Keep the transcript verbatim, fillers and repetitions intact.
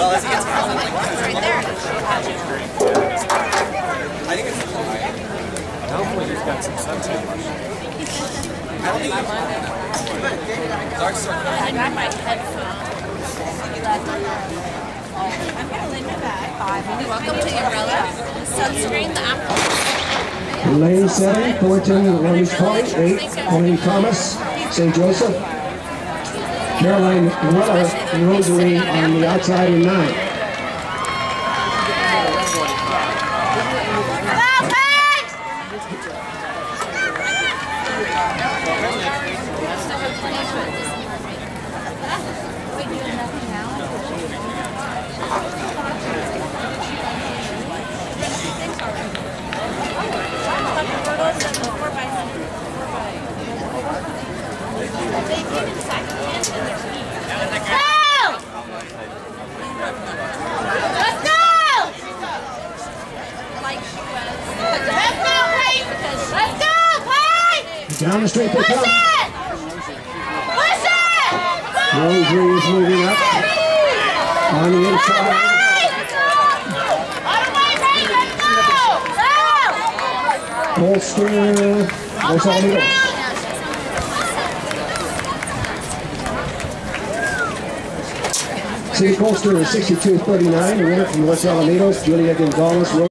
Well, as he gets called, like, It's right there. I think it's hopefully he's got some sunshine. I don't think Dark Circle. I got my headphones. I'm going to lay my bag. Welcome to Umbrella. Sunscreen, the apple. Lane seven, Fullerton, Orange Point, eight, Colleen Thomas, Saint Joseph. Caroline Weller and Rosalie on the outside in nine. Down the straight they come. Push it! Rosalie is moving up. On the inside. Kolster, Los Alamitos. City Kolster is sixty-two thirty-nine. The winner from Los Alamitos, Julia Gonzalez.